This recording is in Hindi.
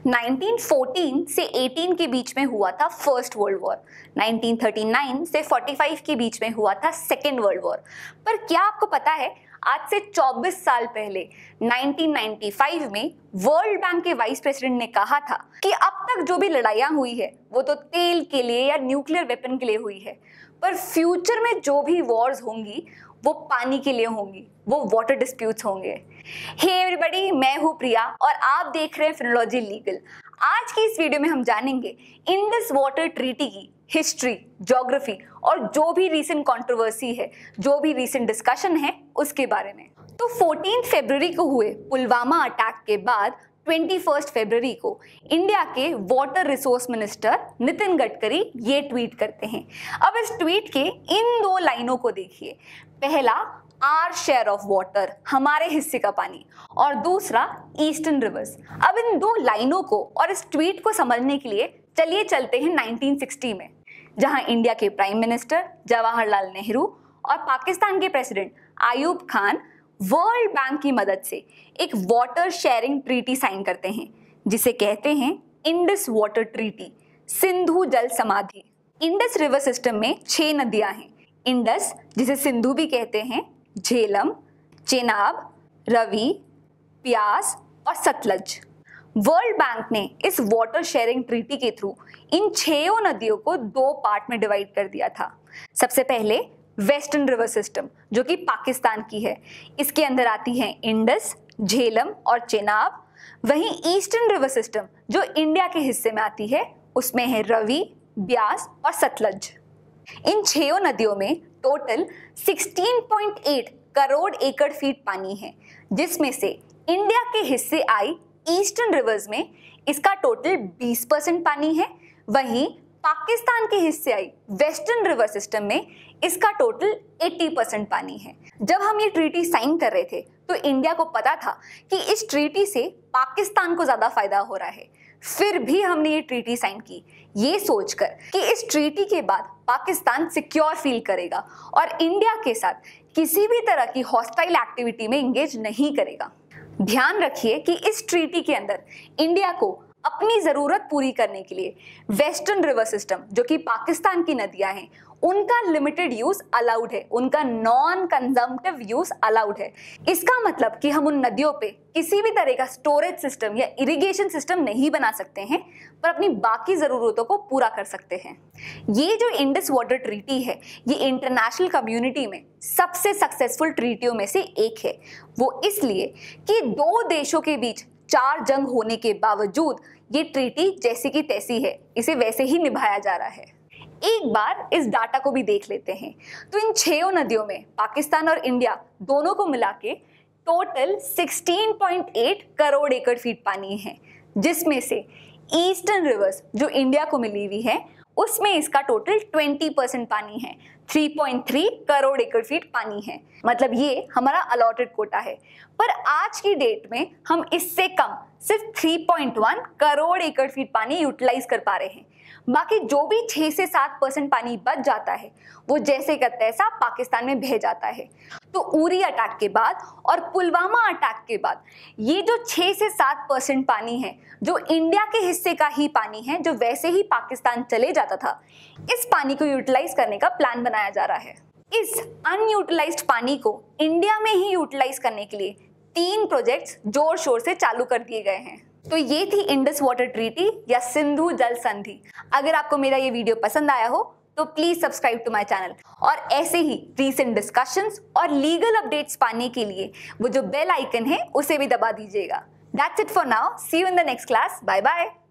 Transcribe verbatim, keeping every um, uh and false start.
नाइनटीन फोर्टीन से एटीन के बीच में हुआ था first world war. Nineteen thirty nine से फोर्टी फाइव के बीच में हुआ था सेकेंड वर्ल्ड वॉर। पर क्या आपको पता है, आज से चौबीस साल पहले नाइनटीन नाइंटी फाइव में वर्ल्ड बैंक के वाइस प्रेसिडेंट ने कहा था कि अब तक जो भी लड़ाइयां हुई है वो तो तेल के लिए या न्यूक्लियर वेपन के लिए हुई है, पर फ्यूचर में जो भी वॉर्स होंगी वो पानी के लिए होंगी, वो वाटर डिस्प्यूट्स होंगे। हे एवरीबॉडी, मैं हूँ प्रिया और आप देख रहे हैं फिनोलॉजी लीगल। आज की इस वीडियो में हम जानेंगे इंडस वाटर ट्रीटी की हिस्ट्री, ज्योग्राफी और जो भी रीसेंट कंट्रोवर्सी है, जो भी रीसेंट डिस्कशन है उसके बारे में। तो फोर्टीन फरवरी को हुए पुलवामा अटैक के बाद इक्कीस फरवरी को इंडिया के water resource minister Nitin Gadkari ये ट्वीट करते हैं। अब इस ट्वीट के इन दो लाइनों को देखिए। पहला, आर शेयर ऑफ वाटर, हमारे हिस्से का पानी, और दूसरा ईस्टर्न रिवर्स। अब इन दो लाइनों को और इस ट्वीट को समझने के लिए चलिए चलते हैं नाइनटीन सिक्सटी में, जहां इंडिया के प्राइम मिनिस्टर जवाहरलाल नेहरू और पाकिस्तान के president Ayub Khan World Bank की मदद से एक वाटर शेयरिंग ट्रीटी साइन करते हैं, जिसे कहते हैं इंडस वाटर ट्रीटी, सिंधु जल समाधि। इंडस रिवर सिस्टम में छह नदियां हैं। इंडस, जिसे सिंधु भी कहते हैं, झेलम, चेनाब, रवि, प्यास और सतलज। वर्ल्ड बैंक ने इस वाटर शेयरिंग ट्रीटी के थ्रू इन छह नदियों को दो पार्ट में डिवाइड कर दिया था। सबसे पहले वेस्टर्न रिवर सिस्टम, जो कि पाकिस्तान की है, इसके अंदर आती हैं इंडस, झेलम और चेनाब। वहीं ईस्टर्न रिवर सिस्टम, जो इंडिया के हिस्से में आती है, उसमें है रवि, ब्यास और सतलज। इन छह नदियों में टोटल सोलह पॉइंट आठ करोड़ एकड़ फीट पानी है, जिसमें से इंडिया के हिस्से आई ईस्टर्न रिवर्स में इसका टोटल बीस परसेंट पानी है। वहीं पाकिस्तान के हिस्से आई वेस्टर्न रिवर सिस्टम में इसका टोटल अस्सी परसेंट पानी है। जब हम ये ट्रीटी साइन कर रहे थे तो इंडिया को पता था कि इस ट्रीटी से पाकिस्तान को ज्यादा फायदा हो रहा है, फिर भी हमने ये ट्रीटी साइन की ये सोचकर कि इस ट्रीटी के बाद पाकिस्तान सिक्योर फील करेगा और इंडिया के साथ किसी भी तरह की हॉस्टाइल एक्टिविटी में एंगेज नहीं करेगा। ध्यान रखिए कि इस ट्रीटी के अंदर इंडिया को अपनी जरूरत पूरी करने के लिए वेस्टर्न रिवर सिस्टम, जो कि पाकिस्तान की नदियां हैं, उनका लिमिटेड यूज अलाउड है, उनका नॉन कंजम्पटिव यूज अलाउड है। इसका मतलब कि हम उन नदियों पे किसी भी तरह का स्टोरेज सिस्टम या इरिगेशन सिस्टम नहीं बना सकते हैं, पर अपनी बाकी जरूरतों को पूरा कर सकते हैं। ये जो इंडस वाटर ट्रीटी है, ये इंटरनेशनल कम्युनिटी में सबसे सक्सेसफुल ट्रीटियों में से एक है। वो इसलिए कि दो देशों के बीच चार जंग होने के बावजूद ये ट्रीटी जैसी की तैसी है, इसे वैसे ही निभाया जा रहा है। एक बार इस डाटा को भी देख लेते हैं। तो इन छह नदियों में पाकिस्तान और इंडिया दोनों को मिला के टोटल सोलह पॉइंट आठ करोड़ एकड़ फीट पानी है, जिसमें से ईस्टर्न रिवर्स, जो इंडिया को मिली हुई है, उसमें इसका टोटल बीस परसेंट पानी है, तीन पॉइंट तीन करोड़ एकड़ फीट पानी है। मतलब ये हमारा अलॉटेड कोटा है। पर आज की डेट में हम इससे कम सिर्फ तीन पॉइंट एक करोड़ एकड़ फीट पानी यूटिलाइज कर पा रहे हैं। बाकी जो भी छह से सात परसेंट पानी बच जाता है वो जैसे का तैसा पाकिस्तान में बह जाता है। तो उरी अटैक के बाद और पुलवामा अटैक के बाद ये जो छह से सात परसेंट पानी है, जो इंडिया के हिस्से का ही पानी है, जो वैसे ही पाकिस्तान चले जाता था, इस पानी को यूटिलाइज करने का प्लान बनाया जा रहा है। इस अनयूटिलाइज्ड पानी को इंडिया में ही यूटिलाइज करने के लिए तीन प्रोजेक्ट्स जोर शोर से चालू कर दिए गए हैं। तो ये थी इंडस वाटर ट्रीटी या सिंधु जल संधि। अगर आपको मेरा ये वीडियो पसंद आया हो तो please subscribe to my channel, और ऐसे ही रीसेंट डिस्कशंस और लीगल अपडेट्स पाने के लिए वो जो बेल आइकन है उसे भी दबा दीजिएगा। That's it for now, see you in the next class, bye bye.